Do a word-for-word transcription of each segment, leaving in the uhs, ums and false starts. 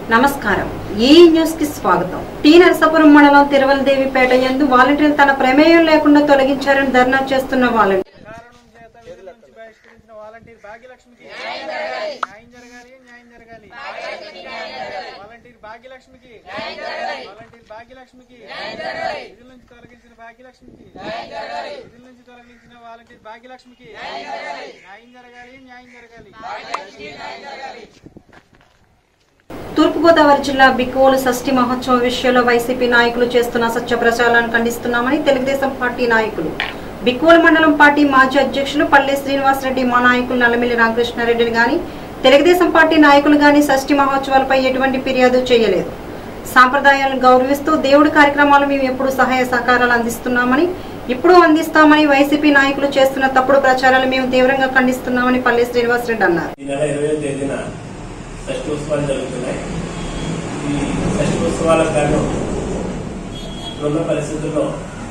నమస్కారం ఈ న్యూస్ కి స్వాగతం. టీ నరసాపురం మండలం తిరువలదేవిపేట యందు వాలంటీర్లు తన ప్రమేయం లేకుండా తొలగించారని ధర్నా చేస్తున్న వాలంటీర్ తూర్పుగోదావరి జిల్లా బిక్కోలు షష్ఠి మహోత్సవ విషయంలో వైసీపీ నాయకులు చేస్తున్న సత్య ప్రచారాలను ఖండిస్తున్నామని తెలుగుదేశం పార్టీ నాయకులు బిక్కోలు మండలం పార్టీ మాజీ అధ్యక్షులు పల్లె శ్రీనివాసరెడ్డి మా నాయకులు నల్లమిల్లి రామకృష్ణారెడ్డిని గాని తెలుగుదేశం పార్టీ నాయకులు గాని షష్ఠి మహోత్సవాలపై ఎటువంటి ఫిర్యాదు చేయలేదు. సాంప్రదాయాలను గౌరవిస్తూ దేవుడి కార్యక్రమాలు మేము ఎప్పుడు సహాయ సహకారాలు అందిస్తున్నామని ఇప్పుడు అందిస్తామని వైసీపీ నాయకులు చేస్తున్న తప్పుడు ప్రచారాలు మేము తీవ్రంగా ఖండిస్తున్నామని పల్లె శ్రీనివాసరెడ్డి అన్నారు. షష్ఠి ఉత్సవాలు జరుగుతున్నాయి. ఈ షష్ఠి ఉత్సవాలకు గాను ఉన్న పరిస్థితుల్లో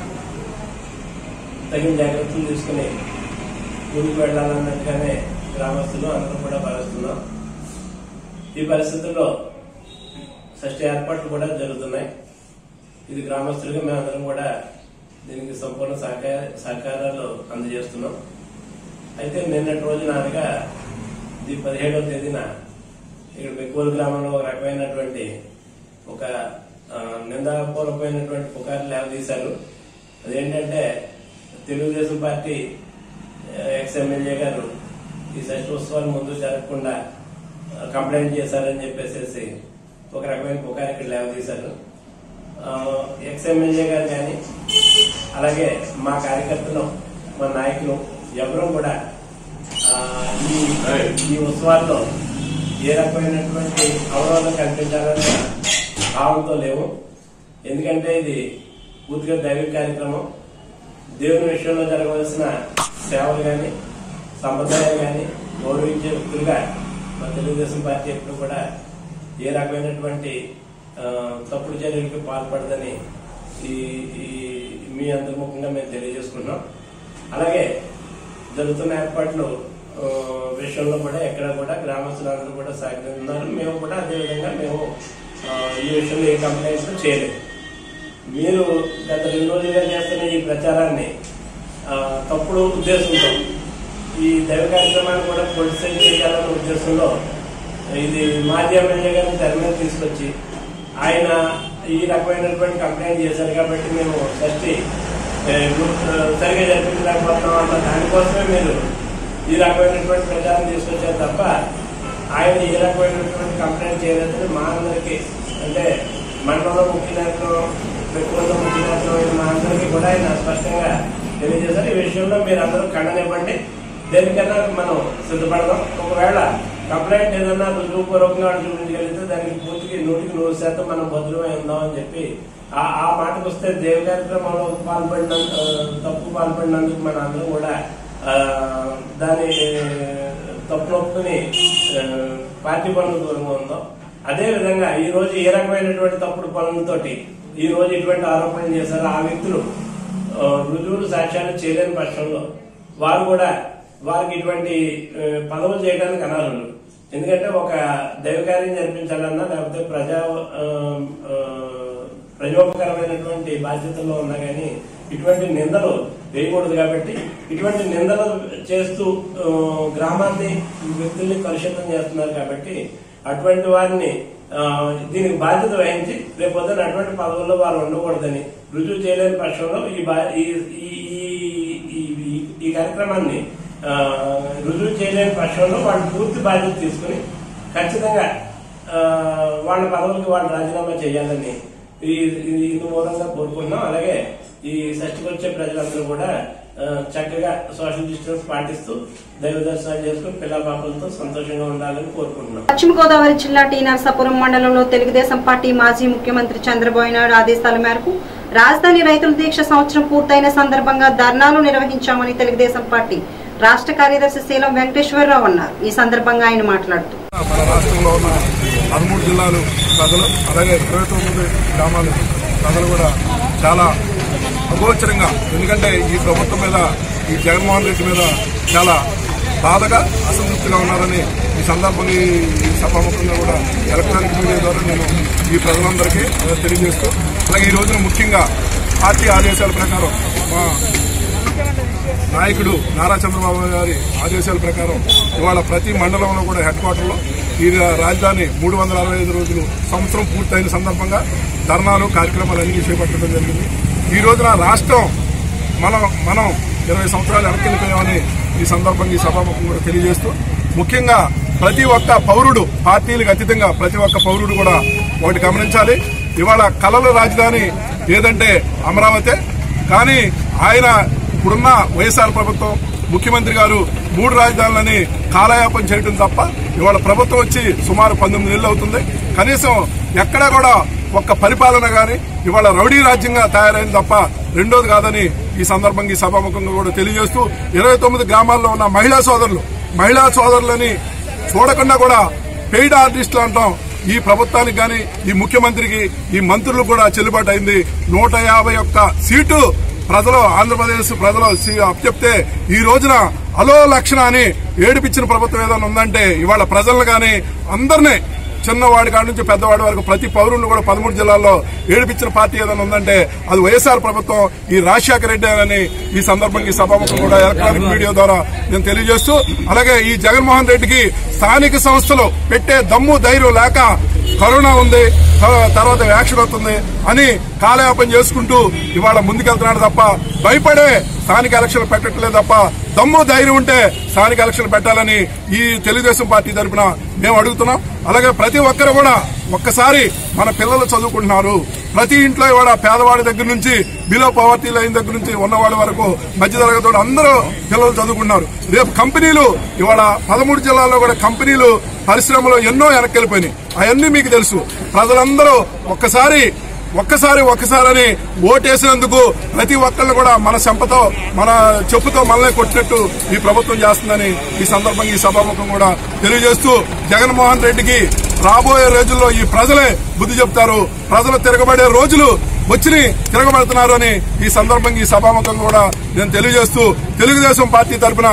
తగిన జాగ్రత్తలు తీసుకుని ఊరికి వెళ్లాలన్నట్టుగానే గ్రామస్తులు అందరూ కూడా భావిస్తున్నాం. ఈ పరిస్థితుల్లో షష్ఠి ఏర్పాట్లు కూడా జరుగుతున్నాయి. ఇది గ్రామస్తులుగా మేమందరం కూడా దీనికి సంపూర్ణ సహకార సహకారాలు అందజేస్తున్నాం. అయితే నిన్నటి రోజున అనగా ఇది పదిహేడవ తేదీన ఇక్కడ బిక్కోలు గ్రామంలో ఒక రకమైనటువంటి ఒక నిందాపూర్వకమైనటువంటి పుకార్లు లేవదీశారు. అదేంటంటే తెలుగుదేశం పార్టీ ఎక్స్ ఎమ్మెల్యే గారు ఈ షష్ఠి ఉత్సవాలు ముందు జరగకుండా కంప్లైంట్ చేశారని చెప్పేసి ఒక రకమైన పుకారు ఇక్కడ లేవదీశారు. ఎక్స్ ఎమ్మెల్యే గారు కానీ అలాగే మా కార్యకర్తలు మా నాయకులు ఎవరూ కూడా ఈ ఉత్సవాల్లో ఏ రకమైనటువంటి అవరోధం కల్పించాలనే భావంతో లేవు. ఎందుకంటే ఇది పూర్తిగా దైవిక కార్యక్రమం. దేవుని విషయంలో జరగవలసిన సేవలు కానీ సంప్రదాయాలు కానీ గౌరవించే వ్యక్తులుగా మన తెలుగుదేశం పార్టీ ఎప్పుడు కూడా ఏ రకమైనటువంటి తప్పుడు చర్యలకు పాల్పడదని ఈ మీ అంతర్ముఖంగా మేము తెలియజేసుకున్నాం. అలాగే జరుగుతున్న ఏర్పాట్లు విషయంలో కూడా ఎక్కడ కూడా గ్రామస్తులందరూ కూడా సహకరిస్తున్నారు. మేము కూడా అదేవిధంగా మేము ఈ విషయంలో ఏ కంప్లైంట్స్ చేయలేదు. మీరు గత రెండు రోజులుగా చేస్తున్న ఈ ప్రచారాన్ని తప్పుడు ఉద్దేశంతో ఈ దైవ కార్యక్రమాన్ని కూడా పొలిసైజ్ చేయాలన్న ఉద్దేశంలో ఇది మాజీ ఎమ్మెల్యే గారిని తెర మీద తీసుకొచ్చి ఆయన ఈ రకమైనటువంటి కంప్లైంట్ చేశారు కాబట్టి మేము షష్ఠి సరిగా జరిపించలేకపోతున్నాం అన్న దానికోసమే మీరు ఈ రకమైనటువంటి ప్రచారం తీసుకొచ్చారు తప్ప ఆయన ఏ రకమైనటువంటి కంప్లైంట్ చేయలేదని మా అందరికీ అంటే మండలంలో ముఖ్య నేతలు బిక్కోలులో ముఖ్య నేతలు మా అందరికీ కూడా ఆయన స్పష్టంగా తెలియజేశారు. ఈ విషయంలో మీరు అందరూ ఖండనివ్వండి, దేనికైనా మనం సిద్ధపడదాం. ఒకవేళ కంప్లైంట్ ఏదన్నా రుజువుపూర్వకంగా చూపించగలిగితే దానికి పూర్తికి నూటికి నూరు శాతం మనం భద్రమై ఉందామని చెప్పి ఆ మాటకు వస్తే దేవ కార్యక్రమంలో పాల్పడిన తప్పు పాల్పడినందుకు మన అందరం కూడా దాని తప్పుని పార్టీ పనులు దూరంగా ఉందాం. అదేవిధంగా ఈ రోజు ఏ రకమైనటువంటి తప్పుడు పనులతోటి ఈ రోజు ఇటువంటి ఆరోపణలు చేశారు ఆ వ్యక్తులు రుజువులు సాక్ష్యాలు చేయలేని పక్షంలో వారు కూడా వారికి ఇటువంటి పదవులు చేయడానికి అనర్హులు. ఎందుకంటే ఒక దైవకార్యం జరిపించాలన్నా లేకపోతే ప్రజా ప్రజోపకరమైనటువంటి బాధ్యతల్లో ఉన్నా కానీ ఇటువంటి నిందలు వేయకూడదు. కాబట్టి ఇటువంటి నిందలు చేస్తూ గ్రామాన్ని వ్యక్తుల్ని కలుషితం చేస్తున్నారు. కాబట్టి అటువంటి వారిని దీనికి బాధ్యత వహించి రేపొద్దున అటువంటి పదవుల్లో వారు ఉండకూడదని రుజువు చేయలేని పక్షంలో ఈ ఈ కార్యక్రమాన్ని రుజువు చేయలేని పక్షంలో వాళ్ళు పూర్తి బాధ్యత తీసుకుని ఖచ్చితంగా వాళ్ళ పదవులకి వాళ్ళు రాజీనామా చేయాలని ఇది మూలంగా కోరుకుంటున్నాం. అలాగే ఈ షష్ఠికి వచ్చే ప్రజలందరూ కూడా చక్కగా సోషల్ డిస్టెన్స్ పాటిస్తూ దైవ దర్శనాలు చేసుకుని పిల్ల పాపలతో సంతోషంగా ఉండాలని కోరుకుంటున్నాం. పశ్చిమ గోదావరి జిల్లా టీ నరసాపురం మండలంలో తెలుగుదేశం పార్టీ మాజీ ముఖ్యమంత్రి చంద్రబాబు నాయుడు ఆదేశాల మేరకు రాజధాని రైతుల దీక్ష సంవత్సరం పూర్తయిన సందర్భంగా ధర్నాలు నిర్వహించామని తెలుగుదేశం పార్టీ రాష్ట్ర కార్యదర్శి శీలం వెంకటేశ్వరరావు అన్నారు. ఈ సందర్భంగా ఆయన మాట్లాడుతూ మన రాష్ట్రంలో ఉన్న పదమూడు జిల్లాలు ప్రజలు అలాగే ఇరవై తొమ్మిది గ్రామాలు ప్రజలు కూడా చాలా అగోచరంగా, ఎందుకంటే ఈ ప్రభుత్వం మీద ఈ జగన్మోహన్ రెడ్డి మీద చాలా బాధగా అసంతృప్తిగా ఉన్నారని ఈ ఈ సందర్భంగా ఈ సభాముఖంగా కూడా ఎలక్ట్రానిక్ మీడియా ద్వారా నేను ఈ ప్రజలందరికీ తెలియజేస్తూ, అలాగే ఈ రోజున ముఖ్యంగా పార్టీ ఆదేశాల ప్రకారం మా నాయకుడు నారా చంద్రబాబు గారి ఆదేశాల ప్రకారం ఇవాళ ప్రతి మండలంలో కూడా హెడ్ క్వార్టర్లో ఈ రాజధాని మూడు వందల అరవై ఐదు రోజులు సంవత్సరం పూర్తయిన సందర్భంగా ధర్నాలు కార్యక్రమాలన్నీ చేపట్టడం జరిగింది. ఈ రోజున రాష్ట్రం మనం మనం ఇరవై సంవత్సరాలు వెనక్కిపోయామని ఈ సందర్భంగా ఈ సభాముఖం కూడా తెలియజేస్తూ, ముఖ్యంగా ప్రతి ఒక్క పౌరుడు పార్టీలకు అతీతంగా ప్రతి ఒక్క పౌరుడు కూడా ఒకటి గమనించాలి. ఇవాళ కలల రాజధాని ఏదంటే అమరావతి. కానీ ఆయన ఇప్పుడున్న వైఎస్ఆర్ ప్రభుత్వం ముఖ్యమంత్రి గారు మూడు రాజధానులని కాలయాపన చేయడం తప్ప ఇవాళ ప్రభుత్వం వచ్చి సుమారు పంతొమ్మిది నెలలు అవుతుంది. కనీసం ఎక్కడా కూడా ఒక్క పరిపాలన గాని ఇవాళ రౌడీ రాజ్యంగా తయారైంది తప్ప రెండోది కాదని ఈ సందర్భంగా ఈ సభాముఖంగా కూడా తెలియజేస్తూ, ఇరవై తొమ్మిది గ్రామాల్లో ఉన్న మహిళా సోదరులు మహిళా సోదరులని చూడకుండా కూడా పెయిడ్ ఆర్టిస్టులు అంటాం ఈ ప్రభుత్వానికి గాని ఈ ముఖ్యమంత్రికి ఈ మంత్రులు కూడా చెల్లుబాటు అయింది. నూట యాభై ఒక్క సీటు ప్రజలు ఆంధ్రప్రదేశ్ ప్రజలు అప్పచెప్తే ఈ రోజున అలో లక్షణ అని ఏడిపించిన ప్రభుత్వం ఏదైనా ఉందంటే ఇవాళ ప్రజలను గాని అందరినీ చిన్నవాడి కాడి నుంచి పెద్దవాడి వరకు ప్రతి పౌరుని కూడా పదమూడు జిల్లాల్లో ఏడిపించిన పార్టీ ఏదైనా ఉందంటే అది వైఎస్ఆర్ ప్రభుత్వం, ఈ రాజశేఖర రెడ్డి అని ఈ సందర్భంగా ఈ సభాముఖం కూడా ఎలక్ట్రానిక్ మీడియా ద్వారా నేను తెలియజేస్తూ, అలాగే ఈ జగన్మోహన్ రెడ్డికి స్థానిక సంస్థలు పెట్టే దమ్ము ధైర్యం లేక కరోనా ఉంది తర్వాత వ్యాక్సిన్ వస్తుంది అని కాలయాపన చేసుకుంటూ ఇవాళ ముందుకెళ్తున్నాడు తప్ప భయపడే స్థానిక ఎలక్షన్లు పెట్టట్లేదు తప్ప దమ్ము ధైర్యం ఉంటే స్థానిక ఎలక్షన్లు పెట్టాలని ఈ తెలుగుదేశం పార్టీ తరఫున మేము అడుగుతున్నాం. అలాగే ప్రతి ఒక్కరు కూడా ఒక్కసారి మన పిల్లలు చదువుకుంటున్నారు. ప్రతి ఇంట్లో ఇవాళ పేదవాడి దగ్గర నుంచి బిలో పవర్టీ లైన్ దగ్గర నుంచి ఉన్నవాడి వరకు మధ్యతరగతి అందరూ పిల్లలు చదువుకుంటున్నారు. రేపు కంపెనీలు ఇవాళ పదమూడు జిల్లాల్లో కూడా కంపెనీలు పరిశ్రమలు ఎన్నో వెనక్కి వెళ్ళిపోయినాయి. అవన్నీ మీకు తెలుసు. ప్రజలందరూ ఒక్కసారి ఒక్కసారి ఒక్కసారని ఓటేసినందుకు ప్రతి ఒక్కళ్ళు కూడా మన చెంపతో మన చెప్పుతో మనల్ని కొట్టినట్టు ఈ ప్రభుత్వం చేస్తుందని ఈ సందర్భంగా ఈ సభాముఖం కూడా తెలియజేస్తూ, జగన్మోహన్ రెడ్డికి రాబోయే రోజుల్లో ఈ ప్రజలే బుద్ధి చెప్తారు. ప్రజలు తిరగబడే రోజులు వచ్చి తిరగబడుతున్నారు అని ఈ సందర్భంగా ఈ సభాముఖం కూడా నేను తెలియజేస్తూ, తెలుగుదేశం పార్టీ తరఫున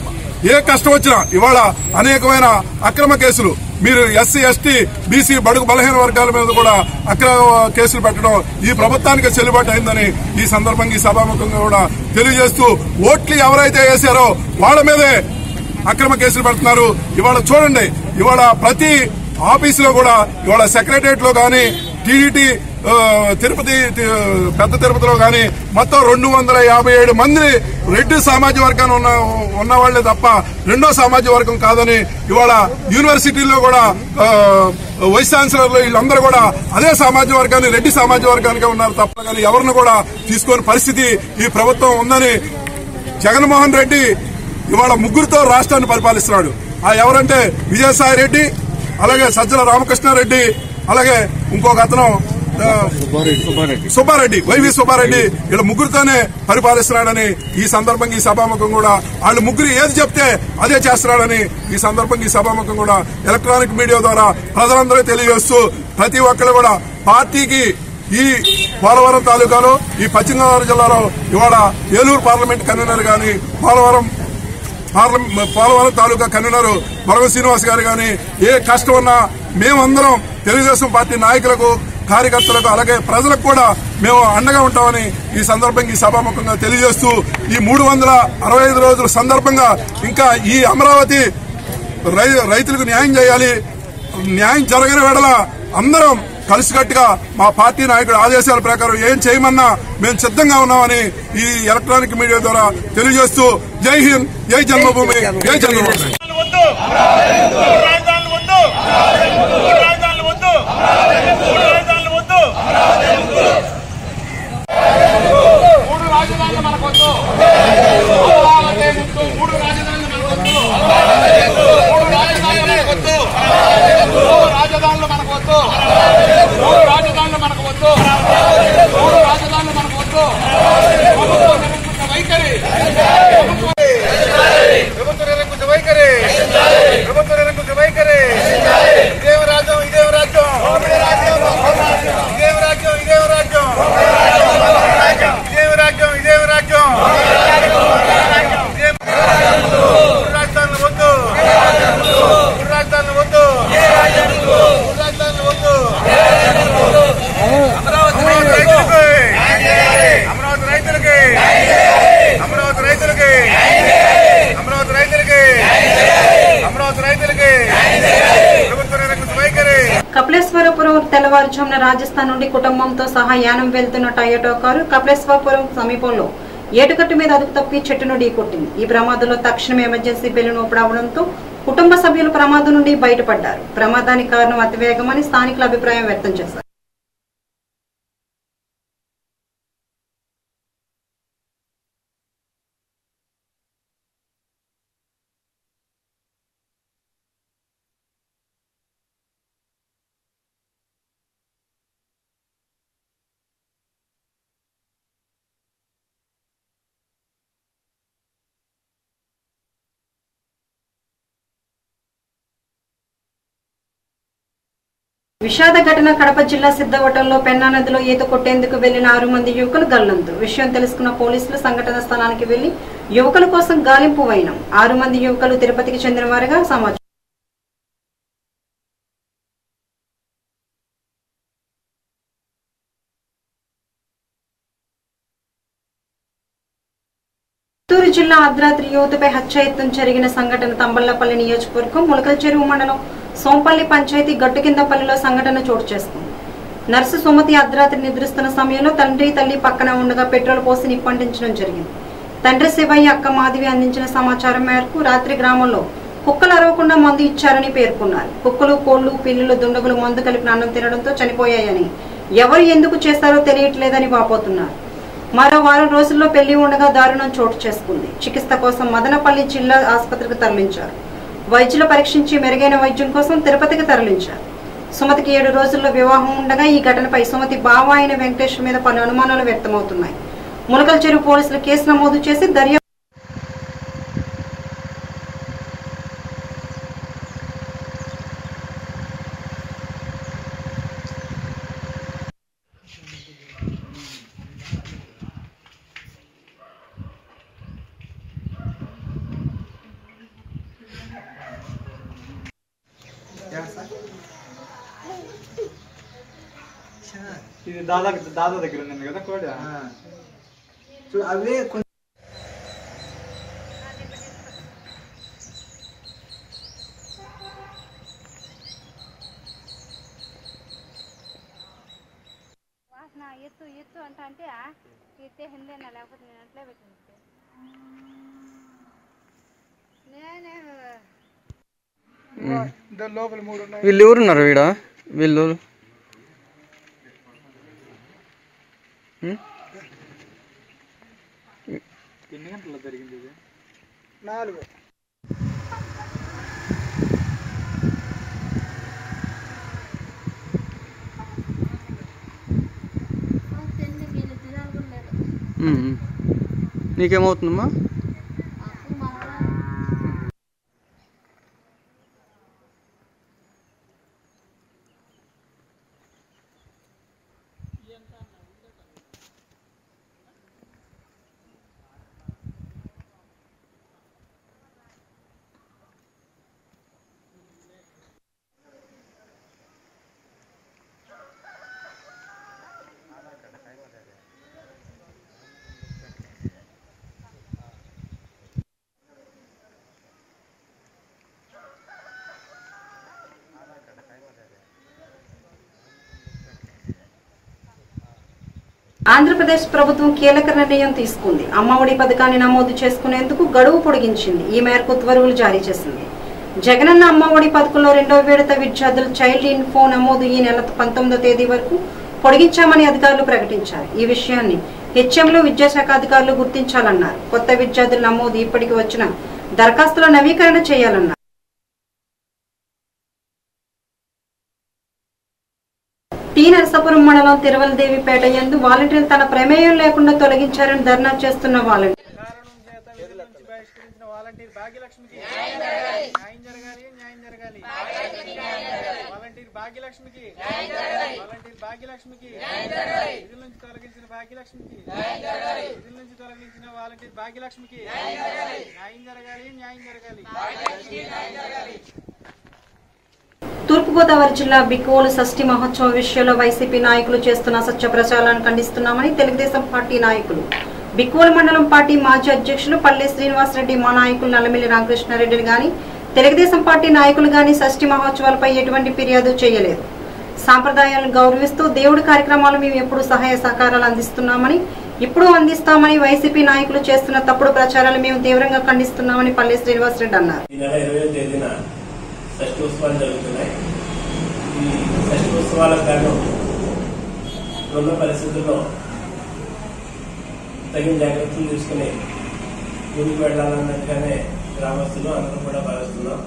ఏ కష్టం వచ్చినా ఇవాళ అనేకమైన అక్రమ కేసులు మీరు ఎస్సీ ఎస్టీ బీసీ బడుగు బలహీన వర్గాల మీద కూడా అక్రమ కేసులు పెట్టడం ఈ ప్రభుత్వానికి చెల్లుబాటు అయిందని ఈ సందర్భంగా ఈ సభాముఖంగా కూడా తెలియజేస్తూ, ఓట్లు ఎవరైతే వేశారో వాళ్ళ మీదే అక్రమ కేసులు పెడుతున్నారు. ఇవాళ చూడండి, ఇవాళ ప్రతి ఆఫీసులో కూడా ఇవాళ సెక్రటరియట్ లో గాని టీడీటీ తిరుపతి పెద్ద తిరుపతిలో గాని మొత్తం రెండు వందల యాభై ఏడు మంది రెడ్డి సామాజిక వర్గాన్ని ఉన్న ఉన్నవాళ్లే తప్ప రెండో సామాజిక వర్గం కాదని ఇవాళ యూనివర్సిటీల్లో కూడా వైస్ ఛాన్సలర్లు వీళ్ళందరూ కూడా అదే సామాజిక వర్గాన్ని రెడ్డి సామాజిక వర్గానికే ఉన్నారు తప్ప కానీ ఎవరిని కూడా తీసుకోని పరిస్థితి ఈ ప్రభుత్వం ఉందని జగన్మోహన్ రెడ్డి ఇవాళ ముగ్గురుతో రాష్ట్రాన్ని పరిపాలిస్తున్నాడు. ఆ ఎవరంటే విజయసాయి రెడ్డి, అలాగే సజ్జల రామకృష్ణారెడ్డి, అలాగే ఇంకొక అతను సుబ్బారెడ్డి వైవి సుబ్బారెడ్డి వీళ్ళ ముగ్గురితోనే పరిపాలిస్తున్నాడని ఈ సందర్భంగా ఈ సభాముఖం కూడా వాళ్ళు ముగ్గురు ఏది చెప్తే అదే చేస్తున్నాడని ఈ సందర్భంగా ఈ సభాముఖం కూడా ఎలక్ట్రానిక్ మీడియా ద్వారా ప్రజలందరూ తెలియజేస్తూ, ప్రతి ఒక్కరు కూడా పార్టీకి ఈ పోలవరం తాలూకాలో ఈ పశ్చిమ గోదావరి జిల్లాలో ఇవాళ ఏలూరు పార్లమెంట్ కన్వీనర్ గాని పోలవరం పోలవరం తాలూకా కన్వీనర్ వరవ శ్రీనివాస్ గారు గాని ఏ కష్టం ఉన్నా మేమందరం తెలుగుదేశం పార్టీ నాయకులకు కార్యకర్తలకు అలాగే ప్రజలకు కూడా మేము అండగా ఉంటామని ఈ సందర్భంగా ఈ సభాముఖంగా తెలియజేస్తూ, ఈ మూడు వందల అరవై ఐదు రోజుల సందర్భంగా ఇంకా ఈ అమరావతి రైతులకు న్యాయం చేయాలి. న్యాయం జరగని వేళ అందరం కలిసికట్టుగా మా పార్టీ నాయకుడు ఆదేశాల ప్రకారం ఏం చేయమన్నా మేము సిద్ధంగా ఉన్నామని ఈ ఎలక్ట్రానిక్ మీడియా ద్వారా తెలియజేస్తూ, జై హింద్, జై జన్మభూమి, జై జన్మభూమి. మూడు రాజధానులు మనకొద్దు, మూడు రాజధానులు మనకొద్దు, మూడు రాజధానులు మనకొద్దు, మూడు రాజధానులు మనకొద్దు, మూడు రాజధానులు మనకొద్దు, మూడు రాజధానులు మనకొద్దు. ప్రభుత్వం నిరంకుశ వైఖరి, ప్రభుత్వ నిరంకుశ వైఖరి, ప్రభుత్వ నిరంకుశ వైఖరి. కపిలేశ్వరపురం తెల్లవారుజామున రాజస్థాన్ నుండి కుటుంబంతో సహా యానం వెళ్తున్న టయోటో కారు కపిలేశ్వరపురం సమీపంలో ఏటుకట్టు మీద అదుపు తప్పి చెట్టును ఢీకొట్టింది. ఈ ప్రమాదంలో తక్షణం ఎమర్జెన్సీ బెల్లును ఊపడవడంతో కుటుంబ సభ్యులు ప్రమాదం నుండి బయటపడ్డారు. ప్రమాదానికి కారణం అతివేగమని స్థానికులు అభిప్రాయం వ్యక్తం చేశారు. విషాద ఘటన కడప జిల్లా సిద్ధవటంలో పెన్నా నదిలో ఈత కొట్టేందుకు వెళ్లిన ఆరు మంది యువకులు గల్లంతు. విషయం తెలుసుకున్న పోలీసులు సంఘటన స్థలానికి వెళ్లి యువకుల కోసం గాలింపు వైనం. ఆరు మంది యువకులు తిరుపతికి చెందిన వారుగా సమాచారం. చిత్తూరు జిల్లా అర్ధరాత్రి యువతపై హత్యాయత్నం జరిగిన సంఘటన తంబళ్లపల్లి నియోజకవర్గం ములకల చెరువు మండలం సోంపల్లి పంచాయతీ గట్టు కిందపల్లిలో సంఘటన చోటు చేసుకుంది. నర్సు సుమతి అర్ధరాత్రి నిద్రిస్తున్న సమయంలో తండ్రి తల్లి పక్కన ఉండగా పెట్రోల్ పోసి నిప్పంటించడం జరిగింది. తండ్రి శివయ్య అక్క మాధవి అందించిన సమాచారం మేరకు రాత్రి గ్రామంలో కుక్కలు అరవకుండా మందు ఇచ్చారని పేర్కొన్నారు. కుక్కలు కోళ్లు పిల్లులు దుండగులు మందు కలిపిన అన్నం తినడంతో చనిపోయాయని, ఎవరు ఎందుకు చేశారో తెలియట్లేదని వాపోతున్నారు. మరో వారం రోజుల్లో పెళ్లి ఉండగా దారుణం చోటు చేసుకుంది. చికిత్స కోసం మదనపల్లి జిల్లా ఆసుపత్రికి తరలించారు. వైద్యులు పరీక్షించి మెరుగైన వైద్యం కోసం తిరుపతికి తరలించారు. సుమతికి ఏడు రోజుల్లో వివాహం ఉండగా ఈ ఘటనపై సుమతి బావ అయిన వెంకటేశ్వర మీద పలు అనుమానాలు వ్యక్తమవుతున్నాయి. ములకల చెరువు పోలీసులు కేసు నమోదు చేసి దర్యాప్తు ఇది దాదా దాదా దగ్గర ఉంది కదా కోడి అవే వాసన ఎత్తు ఎత్తు అంట అంటే ఎత్తే హిందేనా లేకపోతే నేను అట్లే పెట్టినట్టు నేనే లోపల మూడు ఉన్నాయి. వీళ్ళు ఎవరున్నారు వీడ వీళ్ళు ఎన్ని గంటల్లో జరిగింది ఇది? నాలుగు. నీకేమవుతుందమ్మా? ఆంధ్రప్రదేశ్ ప్రభుత్వం కీలక నిర్ణయం తీసుకుంది. అమ్మఒడి పథకాన్ని నమోదు చేసుకునేందుకు గడువు పొడిగించింది. ఈ మేరకు ఉత్తర్వులు జారీ చేసింది. జగనన్న అమ్మఒడి పథకంలో రెండవ విడత విద్యార్థుల చైల్డ్ ఇన్ఫో నమోదు ఈ నెల పంతొమ్మిదో తేదీ వరకు పొడిగించామని అధికారులు ప్రకటించారు. ఈ విషయాన్ని హెచ్ఎంలో విద్యాశాఖ అధికారులు గుర్తించాలన్నారు. కొత్త విద్యార్థుల నమోదు ఇప్పటికి వచ్చిన దరఖాస్తుల నవీకరణ చేయాలన్నారు. టీ నరసాపురం మండలం తిరువలదేవిపేట యందు వాలంటీర్లు తన ప్రమేయం లేకుండా తొలగించారని ధర్నా చేస్తున్న వాలంటీర్ తూర్పుగోదావరి జిల్లా బికోలు షష్ఠి మహోత్సవ విషయంలో వైసీపీ నాయకులు చేస్తున్న సత్య ప్రచారాలను ఖండిస్తున్నామని తెలుగుదేశం పార్టీ నాయకులు బికోలు మండలం పార్టీ మాజీ అధ్యక్షులు పల్లె శ్రీనివాసరెడ్డి మా నాయకులు నల్లమిల్లి రామకృష్ణారెడ్డిని గాని తెలుగుదేశం పార్టీ నాయకులు గాని షష్ఠి మహోత్సవాలపై ఎటువంటి ఫిర్యాదు చేయలేదు. సాంప్రదాయాలను గౌరవిస్తూ దేవుడి కార్యక్రమాలు మేము ఎప్పుడు సహాయ సహకారాలు అందిస్తున్నామని ఇప్పుడు అందిస్తామని వైసీపీ నాయకులు చేస్తున్న తప్పుడు ప్రచారాలు మేము తీవ్రంగా ఖండిస్తున్నామని పల్లె శ్రీనివాసరెడ్డి అన్నారు. ఈ నెల ఇరవై తేదీన షష్ఠి ఉత్సవాలు జరుగుతున్నాయి. ఈ షష్ఠి ఉత్సవాలకు గాను ఉన్న పరిస్థితుల్లో తగిన జాగ్రత్తలు తీసుకుని ముందుకు వెళ్లాలన్నట్టుగానే గ్రామస్తులు అందరూ కూడా భావిస్తున్నాం.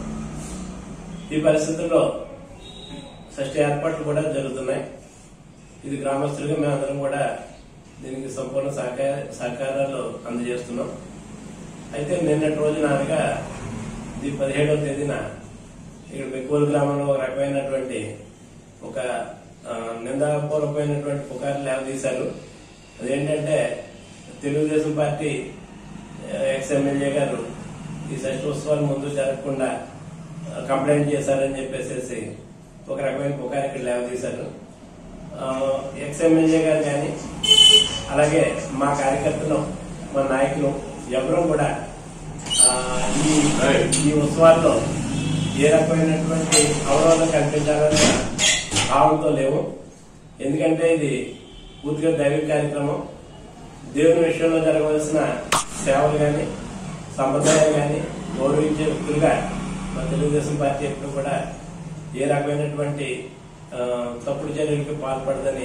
ఈ పరిస్థితుల్లో షష్ఠి ఏర్పాట్లు కూడా జరుగుతున్నాయి. ఇది గ్రామస్తులుగా మేమందరం కూడా దీనికి సంపూర్ణ సహకార సహకారాలు అందజేస్తున్నాం. అయితే నిన్నటి రోజున అనగా ఈ పదిహేడవ తేదీన ఇక్కడ బెక్కూరు గ్రామంలో ఒక రకమైనటువంటి ఒక నిందాపూర్వకమైనటువంటి పుకార్లు లేవదీశారు. అదేంటంటే తెలుగుదేశం పార్టీ ఎక్స్ ఎమ్మెల్యే గారు ఈ షష్ఠి ఉత్సవాలు ముందు జరగకుండా కంప్లైంట్ చేశారని చెప్పేసి ఒక రకమైన పుకారు ఇక్కడ లేవదీశారు. ఎక్స్ ఎమ్మెల్యే గారు కానీ అలాగే మా కార్యకర్తలు మా నాయకులు ఎవరూ కూడా ఈ ఈ ఉత్సవాల్లో ఏ రకమైనటువంటి అవరోధం కల్పించాలన్న భావంతో లేవు. ఎందుకంటే ఇది పూర్తిగా దైవిక కార్యక్రమం. దేవుని విషయంలో జరగవలసిన సేవలు కానీ సంప్రదాయాలు కానీ గౌరవించే వ్యక్తులుగా మా తెలుగుదేశం పార్టీ ఎప్పుడు కూడా ఏ రకమైనటువంటి తప్పుడు చర్యలకు పాల్పడదని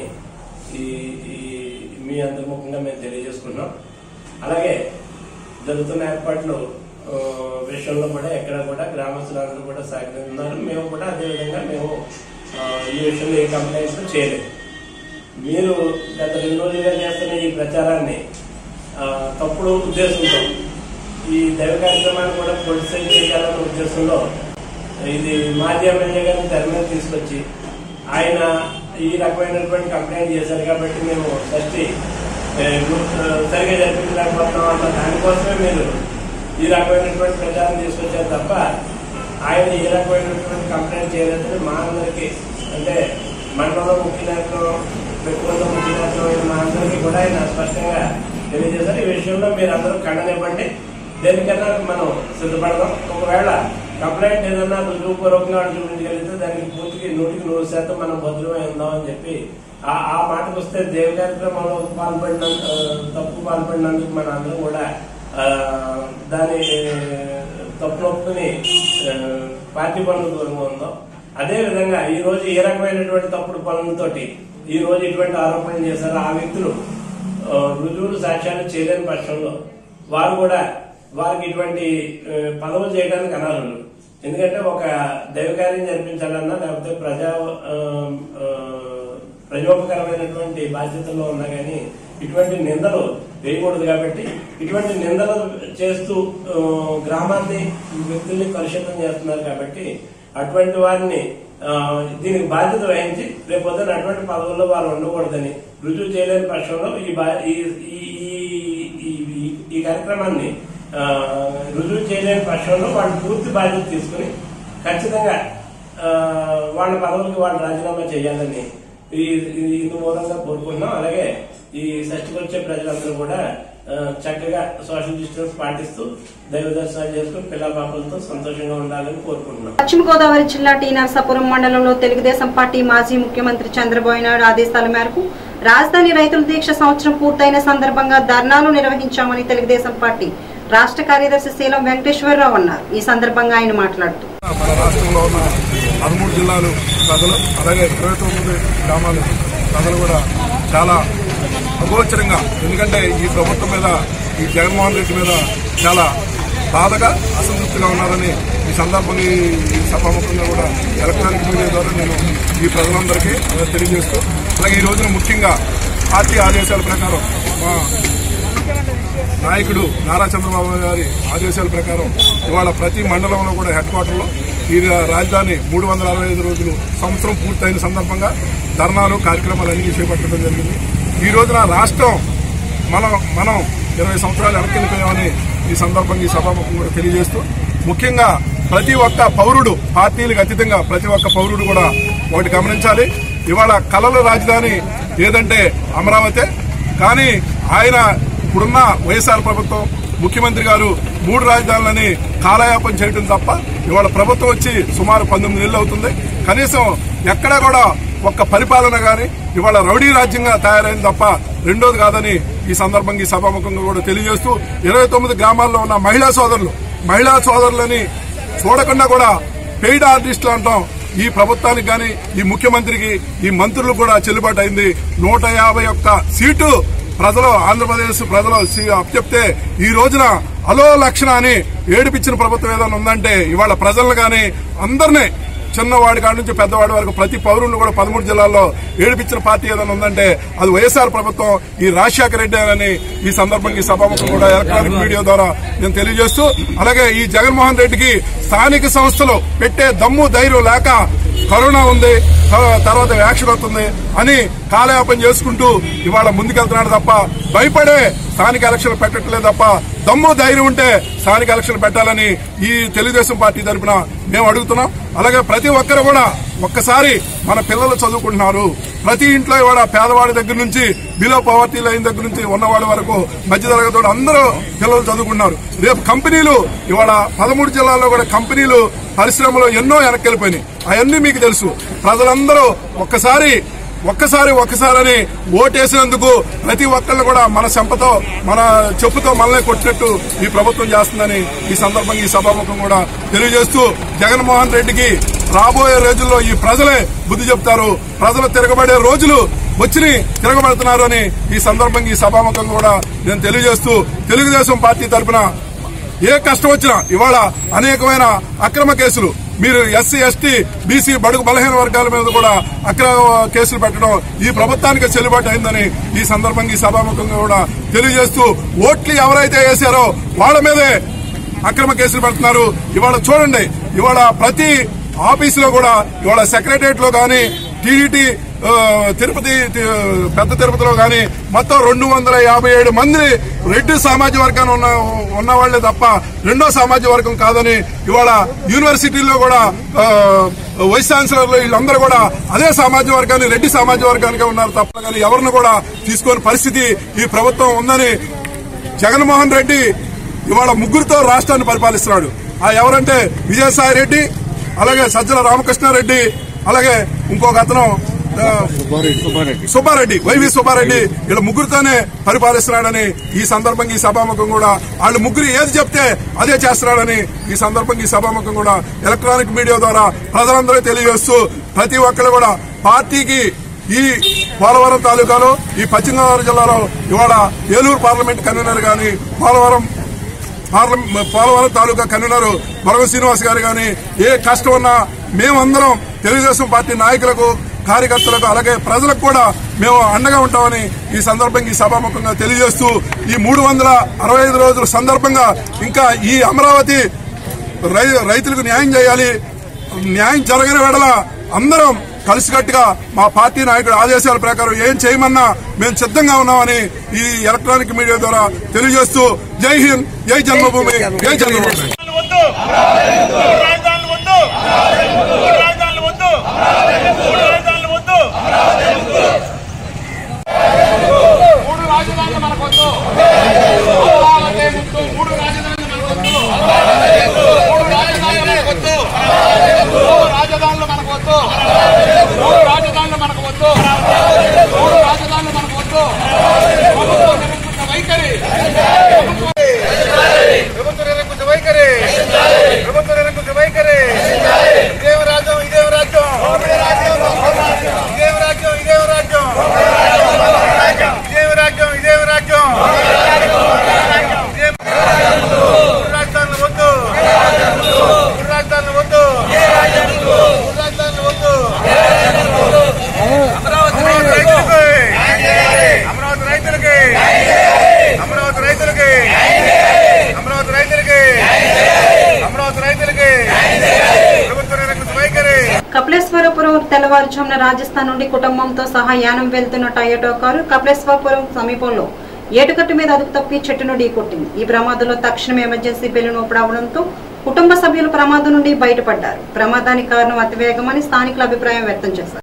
ఈ మీ అంతర్ముఖంగా మేము తెలియజేసుకున్నాం. అలాగే జరుగుతున్న ఏర్పాట్లు విషయంలో కూడా ఎక్కడ కూడా గ్రామస్తులందరూ కూడా సహకరిస్తున్నారు. మేము కూడా అదేవిధంగా మేము ఈ విషయంలో ఏ కంప్లైంట్స్ చేయలేదు. మీరు గత రెండు రోజులుగా చేస్తున్న ఈ ప్రచారాన్ని తప్పుడు ఉద్దేశంతో ఈ దైవ కార్యక్రమాన్ని కూడా పొలిటిసైజ్ చేయాలన్న ఉద్దేశంలో ఇది మాజీ ఎమ్మెల్యే గారిని తెర మీద తీసుకొచ్చి ఆయన ఈ రకమైనటువంటి కంప్లైంట్ చేశారు కాబట్టి మేము షష్ఠి సరిగా జరిపించలేకపోతున్నాం అన్న దానికోసమే మీరు ఈ రకమైనటువంటి ప్రచారం తీసుకొచ్చారు తప్ప ఆయన ఏ రకమైనటువంటి కంప్లైంట్ చేయలేదని మా అందరికీ అంటే మండలంలో ముఖ్య నాయకులు పెట్టుకున్న ముఖ్య నాయకులు మా అందరికీ కూడా ఆయన స్పష్టంగా తెలియజేశారు. ఈ విషయంలో మీరు అందరూ ఖండనివ్వండి, దేనికన్నా మనం సిద్ధపడదాం. ఒకవేళ కంప్లైంట్ ఏదన్నా రుజువుపూర్వకంగా చూపించగలిగితే దానికి పూర్తికి నూటికి నూరు శాతం మనం భద్రమై ఉందామని చెప్పి ఆ మాటకు వస్తే దేవ కార్యక్రమంలో పాల్పడిన తప్పు పాల్పడినందుకు మన అందరం కూడా దాని తప్పు నొప్పుని పార్టీ పనులు దూరంగా ఉందాం. అదే విధంగా ఈ రోజు ఏ రకమైనటువంటి తప్పుడు పనులతోటి ఈ రోజు ఇటువంటి ఆరోపణలు చేశారు ఆ వ్యక్తులు రుజువులు సాక్ష్యాలు చేయలేని పక్షంలో వారు కూడా వారికి ఇటువంటి పదవులు చేయడానికి అనర్హులు. ఎందుకంటే ఒక దైవకార్యం జరిపించాలన్నా లేకపోతే ప్రజా ప్రజోపకరమైనటువంటి బాధ్యతల్లో ఉన్నా కానీ ఇటువంటి నిందలు వేయకూడదు. కాబట్టి ఇటువంటి నిందలు చేస్తూ గ్రామాన్ని వ్యక్తుల్ని కలుషితం చేస్తున్నారు. కాబట్టి అటువంటి వారిని దీనికి బాధ్యత వహించి రేపొద్దున అటువంటి పదవుల్లో వారు ఉండకూడదని రుజువు చేయలేని పక్షంలో ఈ ఈ కార్యక్రమాన్ని రుజువు చేయలేని పక్షంలో వాళ్ళు పూర్తి బాధ్యత తీసుకుని ఖచ్చితంగా వాళ్ళ పదవులకి వాళ్ళు రాజీనామా చేయాలని ఇందు మూలంగా కోరుకుంటున్నాం. అలాగే ఈ షష్ఠికి వచ్చే ప్రజలందరూ కూడా చక్కగా సోషల్ డిస్టెన్స్ పాటిస్తూ దైవ దర్శనాలు చేసుకుని పిల్ల పాపలతో సంతోషంగా ఉండాలని కోరుకుంటున్నాం. పశ్చిమ గోదావరి జిల్లా టీ నరసాపురం మండలంలో తెలుగుదేశం పార్టీ మాజీ ముఖ్యమంత్రి చంద్రబాబు నాయుడు ఆదేశాల మేరకు రాజధాని రైతుల దీక్ష సంవత్సరం పూర్తయిన సందర్భంగా ధర్నాలు నిర్వహించామని తెలుగుదేశం పార్టీ రాష్ట్ర కార్యదర్శి శీలం వెంకటేశ్వరరావు అన్నారు. ఈ సందర్భంగా ఆయన మాట్లాడుతూ మన రాష్ట్రంలో ఉన్న పదమూడు జిల్లాలు ప్రజలు అలాగే ఇరవై తొమ్మిది గ్రామాలు ప్రజలు కూడా చాలా అగోచరంగా, ఎందుకంటే ఈ ప్రభుత్వం మీద ఈ జగన్మోహన్ రెడ్డి మీద చాలా బాధగా అసంతృప్తిగా ఉన్నారని ఈ సందర్భంగా ఈ సభాముఖంగా కూడా ఎలక్ట్రానిక్ మీడియా ద్వారా నేను ఈ ప్రజలందరికీ తెలియజేస్తూ అలాగే ఈ రోజున ముఖ్యంగా పార్టీ ఆదేశాల ప్రకారం మా నాయకుడు నారా చంద్రబాబు గారి ఆదేశాల ప్రకారం ఇవాళ ప్రతి మండలంలో కూడా హెడ్ క్వార్టర్లో ఈ రాజధాని మూడు వందల అరవై ఐదు రోజులు సంవత్సరం పూర్తయిన సందర్భంగా ధర్నాలు కార్యక్రమాలన్నీ చేపట్టడం జరిగింది. ఈ రోజున రాష్ట్రం మనం మనం ఇరవై సంవత్సరాలు వెనక్కిపోయామని ఈ సందర్భంగా ఈ సభాముఖం కూడా తెలియజేస్తూ ముఖ్యంగా ప్రతి ఒక్క పౌరుడు పార్టీలకు అతీతంగా ప్రతి ఒక్క పౌరుడు కూడా ఒకటి గమనించాలి. ఇవాళ కలల రాజధాని ఏదంటే అమరావతి, కానీ ఆయన ఇప్పుడున్న వైఎస్ఆర్ ప్రభుత్వం ముఖ్యమంత్రి గారు మూడు రాజధానులని కాలయాపన చేయడం తప్ప ఇవాళ ప్రభుత్వం వచ్చి సుమారు పంతొమ్మిది నెలలు అవుతుంది. కనీసం ఎక్కడా కూడా ఒక్క పరిపాలన గాని ఇవాళ రౌడీ రాజ్యంగా తయారైంది తప్ప రెండోది కాదని ఈ సందర్భంగా ఈ సభాముఖంగా కూడా తెలియజేస్తూ ఇరవై తొమ్మిది గ్రామాల్లో ఉన్న మహిళా సోదరులు మహిళా సోదరులని చూడకుండా కూడా పెయిడ్ ఆర్టిస్టులు అంటాం ఈ ప్రభుత్వానికి గాని ఈ ముఖ్యమంత్రికి ఈ మంత్రులు కూడా చెల్లుబాటు అయింది. నూట యాభై ఒక్క సీటు ప్రజలు ఆంధ్రప్రదేశ్ ప్రజలు అప్పచెప్తే ఈ రోజున అలో లక్షణ అని ఏడిపించిన ప్రభుత్వం ఏదైనా ఉందంటే ఇవాళ ప్రజలను గాని అందరినీ చిన్నవాడి కాడి నుంచి పెద్దవాడి వరకు ప్రతి పౌరుని కూడా పదమూడు జిల్లాల్లో ఏడిపించిన పార్టీ ఏదైనా ఉందంటే అది వైఎస్ఆర్ ప్రభుత్వం ఈ రాజశేఖర రెడ్డి అని ఈ సందర్భంగా ఈ సభాముఖం కూడా ఎలక్ట్రానిక్ మీడియా ద్వారా నేను తెలియజేస్తూ అలాగే ఈ జగన్మోహన్ రెడ్డికి స్థానిక సంస్థలు పెట్టే దమ్ము ధైర్యం లేక కరోనా ఉంది తర్వాత వ్యాక్సిన్ వస్తుంది అని కాలయాపన చేసుకుంటూ ఇవాళ ముందుకెళ్తున్నాడు తప్ప భయపడే స్థానిక ఎలక్షన్లు పెట్టట్లేదు తప్ప దమ్ము ధైర్యం ఉంటే స్థానిక ఎలక్షన్లు పెట్టాలని ఈ తెలుగుదేశం పార్టీ తరఫున మేము అడుగుతున్నాం. అలాగే ప్రతి ఒక్కరు కూడా ఒక్కసారి మన పిల్లలు చదువుకుంటున్నారు. ప్రతి ఇంట్లో కూడా పేదవాడి దగ్గర నుంచి బిలో పవర్టీ లైన్ దగ్గర నుంచి ఉన్నవాడి వరకు మధ్యతరగతి అందరూ పిల్లలు చదువుకుంటున్నారు. రేపు కంపెనీలు ఇవాళ పదమూడు జిల్లాల్లో కూడా కంపెనీలు పరిశ్రమలు ఎన్నో వెనక్కి వెళ్ళిపోయినాయి. అవన్నీ మీకు తెలుసు. ప్రజలందరూ ఒక్కసారి ఒక్కసారి ఒక్కసారని ఓటేసినందుకు ప్రతి ఒక్కళ్ళు కూడా మన చెంపతో మన చెప్పుతో మనల్ని కొట్టినట్టు ఈ ప్రభుత్వం చేస్తుందని ఈ సందర్భంగా ఈ సభాముఖం కూడా తెలియజేస్తూ జగన్మోహన్ రెడ్డికి రాబోయే రోజుల్లో ఈ ప్రజలే బుద్ధి చెప్తారు. ప్రజలు తిరగబడే రోజులు వచ్చి తిరగబడుతున్నారు అని ఈ సందర్భంగా ఈ సభాముఖం కూడా నేను తెలియజేస్తూ తెలుగుదేశం పార్టీ తరఫున ఏ కష్టం వచ్చినా ఇవాళ అనేకమైన అక్రమ కేసులు మీరు ఎస్సీ ఎస్టీ బీసీ బడుగు బలహీన వర్గాల మీద కూడా అక్రమ కేసులు పెట్టడం ఈ ప్రభుత్వానికి చెల్లుబాటు అయిందని ఈ సందర్భంగా ఈ సభాముఖంగా కూడా తెలియజేస్తూ ఓట్లు ఎవరైతే వేశారో వాళ్ళ మీదే అక్రమ కేసులు పెడుతున్నారు. ఇవాళ చూడండి ఇవాళ ప్రతి ఆఫీసులో కూడా ఇవాళ సెక్రటరియట్ లో గాని టీడీటీ తిరుపతి పెద్ద తిరుపతిలో గాని మొత్తం రెండు వందల యాభై ఏడు మంది రెడ్డి సామాజిక వర్గాన్ని ఉన్న ఉన్నవాళ్లే తప్ప రెండో సామాజిక వర్గం కాదని ఇవాళ యూనివర్సిటీల్లో కూడా వైస్ ఛాన్సలర్లు వీళ్ళందరూ కూడా అదే సామాజిక వర్గాన్ని రెడ్డి సామాజిక వర్గానికే ఉన్నారు తప్ప కానీ ఎవరిని కూడా తీసుకోని పరిస్థితి ఈ ప్రభుత్వం ఉందని జగన్మోహన్ రెడ్డి ఇవాళ ముగ్గురుతో రాష్ట్రాన్ని పరిపాలిస్తున్నాడు. ఆ ఎవరంటే విజయసాయి రెడ్డి, అలాగే సజ్జల రామకృష్ణారెడ్డి, అలాగే ఇంకొక అతను సుబ్బారెడ్డి వైవి సుబ్బారెడ్డి వీళ్ళ ముగ్గురుతోనే పరిపాలిస్తున్నాడని ఈ సందర్భంగా ఈ సభాముఖం కూడా వాళ్ళు ముగ్గురు ఏది చెప్తే అదే చేస్తున్నాడని ఈ సందర్భంగా ఈ సభాముఖం కూడా ఎలక్ట్రానిక్ మీడియా ద్వారా ప్రజలందరూ తెలియజేస్తూ ప్రతి ఒక్కరు కూడా పార్టీకి ఈ పోలవరం తాలూకాలో ఈ పశ్చిమ గోదావరి జిల్లాలో ఇవాళ ఏలూరు పార్లమెంట్ కన్వీనర్ గాని పోలవరం పోలవరం తాలూకా కన్వీనర్ వరవ శ్రీనివాస్ గారు గాని ఏ కష్టం ఉన్నా మేమందరం తెలుగుదేశం పార్టీ నాయకులకు కార్యకర్తలకు అలాగే ప్రజలకు కూడా మేము అండగా ఉంటామని ఈ సందర్భంగా ఈ సభాముఖంగా తెలియజేస్తూ ఈ మూడు వందల అరవై ఐదు రోజుల సందర్భంగా ఇంకా ఈ అమరావతి రైతులకు న్యాయం చేయాలి. న్యాయం జరగని వేళ అందరం కలిసికట్టుగా మా పార్టీ నాయకుడు ఆదేశాల ప్రకారం ఏం చేయమన్నా మేము సిద్ధంగా ఉన్నామని ఈ ఎలక్ట్రానిక్ మీడియా ద్వారా తెలియజేస్తూ జై హింద్, జై జన్మభూమి, జై జన్మభూమి. మూడు రాజధానులు మనకొద్దు, మూడు రాజధానులు మనకొద్దు, మూడు రాజధానులు మనకొద్దు, మూడు రాజధానులు మనకొద్దు, మూడు రాజధానులు మనకొద్దు, మూడు రాజధానులు మనకొద్దు. ప్రభుత్వం నిరంకుశ వైఖరి, ప్రభుత్వ నిరంకుశ వైఖరి, ప్రభుత్వ నిరంకుశ వైఖరి. ఇదేం రాజ్యం, ఇదేం రాజ్యం, ఇదేం రాజ్యం, ఇదేం రాజ్యం, ఇదేం రాజ్యం, ఇదేం రాజ్యం. మూడు రాజధానులు వద్దు, మూడు రాజధానులు వద్దు, మూడు రాజధానులు వద్దు. అమరావతి రైతులకి, అమరావతి రైతులకి, అమరావతి రైతులకి, అమరావతి రైతులకి, అమరావతి రైతులకి. ప్రభుత్వ నిరంకుశ వైఖరి. కపిలేశ్వరపురం తెల్లవారుజామున రాజస్థాన్ నుండి కుటుంబంతో సహా యానం వెళ్తున్న టయోటో కారు కపిలేశ్వరపురం సమీపంలో ఏటుకట్టు మీద అదుపు తప్పి చెట్టును ఢీకొట్టింది. ఈ ప్రమాదంలో తక్షణం ఎమర్జెన్సీ బెల్లును ఊపడవడంతో కుటుంబ సభ్యులు ప్రమాదం నుండి బయటపడ్డారు. ప్రమాదానికి కారణం అతివేగమని స్థానికులు అభిప్రాయం వ్యక్తం చేశారు.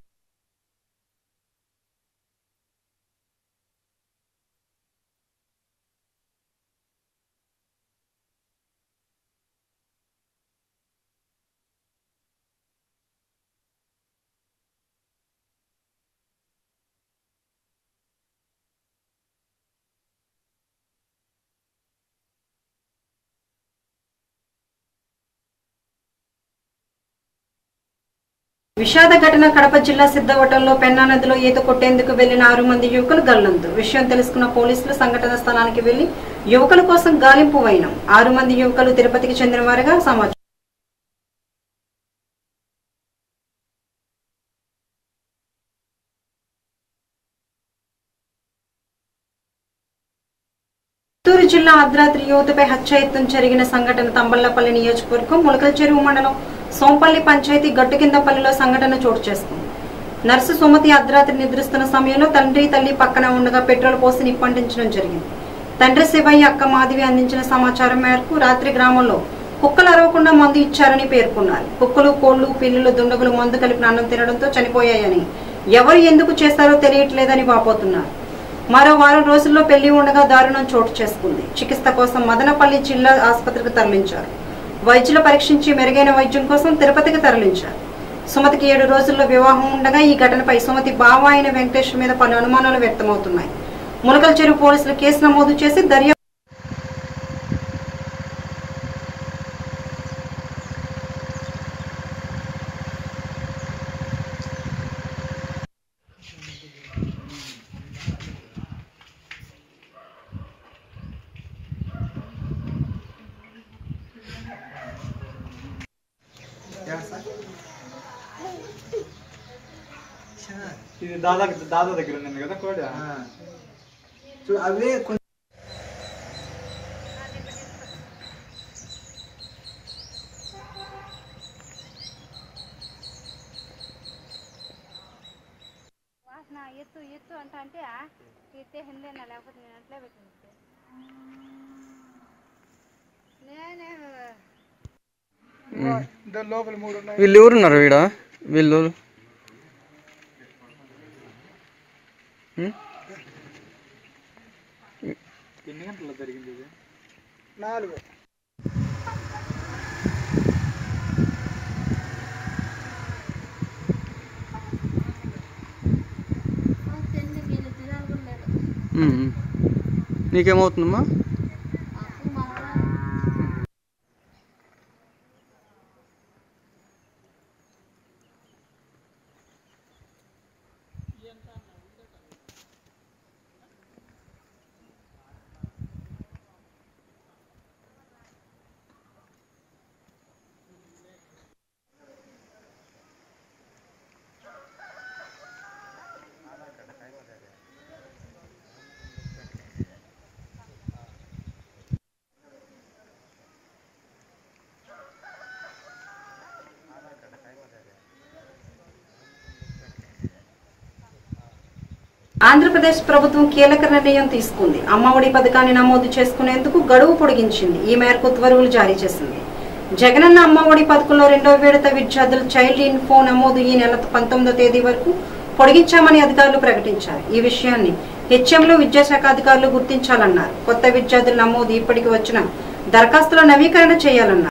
విషాద ఘటన కడప జిల్లా సిద్ధవటంలో పెన్నా నదిలో ఈత కొట్టేందుకు వెళ్లిన ఆరు మంది యువకులు గల్లంతు. విషయం తెలుసుకున్న పోలీసులు సంఘటన స్థలానికి వెళ్లి యువకుల కోసం గాలింపు వైనం. ఆరు మంది యువకులు తిరుపతికి చెందిన వారుగా సమాచారం. చిత్తూరు జిల్లా అర్ధరాత్రి యువతపై హత్యాయత్నం జరిగిన సంఘటన తంబళ్లపల్లి నియోజకవర్గం ములకల చెరువు మండలం సోంపల్లి పంచాయతీ గట్టు కిందపల్లిలో సంఘటన చోటు చేసుకుంది. నర్సు సుమతి అర్ధరాత్రి నిద్రిస్తున్న సమయంలో తండ్రి తల్లి పక్కన ఉండగా పెట్రోల్ పోసి నిప్పంటించడం జరిగింది. తండ్రి శివయ్య అక్క మాధవి అందించిన సమాచారం మేరకు రాత్రి గ్రామంలో కుక్కలు అరవకుండా మందు ఇచ్చారని పేర్కొన్నారు. కుక్కలు కోళ్లు పిల్లులు దుండగులు మందు కలిపిన అన్నం తినడంతో చనిపోయాయని, ఎవరు ఎందుకు చేస్తారో తెలియట్లేదని వాపోతున్నారు. మరో వారం రోజుల్లో పెళ్లి ఉండగా దారుణం చోటు చేసుకుంది. చికిత్స కోసం మదనపల్లి జిల్లా ఆసుపత్రికి తరలించారు. వైద్యులు పరీక్షించి మెరుగైన వైద్యం కోసం తిరుపతికి తరలించారు. సుమతికి ఏడు రోజుల్లో వివాహం ఉండగా ఈ ఘటనపై సుమతి బావ అయిన వెంకటేష్ మీద పలు అనుమానాలు వ్యక్తమవుతున్నాయి. ములకల చెరువు పోలీసులు కేసు నమోదు చేసి దర్యాప్తు ఇది దాదా దాదా దగ్గర ఉంది కదా కోడి. అవే వాసన ఎత్తు ఎత్తు అంట అంటే ఎత్తే హిందేనా లేకపోతే నేను అట్లే పెట్టింది. నేనే లోపల మూడు ఉన్నాయి. వీళ్ళు ఎవరున్నారు వీడ? వీళ్ళు ఎన్ని గంటల్లో జరిగింది ఇది? నాలుగు. నీకేమవుతుందమ్మా? ఆంధ్రప్రదేశ్ ప్రభుత్వం కీలక నిర్ణయం తీసుకుంది. అమ్మఒడి పథకాన్ని నమోదు చేసుకునేందుకు గడువు పొడిగించింది. ఈ మేరకు ఉత్తర్వులు జారీ చేసింది. జగనన్న అమ్మఒడి పథకంలో రెండవ విడత విద్యార్థుల చైల్డ్ ఇన్ఫో నమోదు ఈ నెల పంతొమ్మిదో తేదీ వరకు పొడిగించామని అధికారులు ప్రకటించారు. ఈ విషయాన్ని హెచ్ఎంలో విద్యాశాఖ అధికారులు గుర్తించాలన్నారు. కొత్త విద్యార్థుల నమోదు ఇప్పటికి వచ్చిన దరఖాస్తుల నవీకరణ చేయాలన్నారు.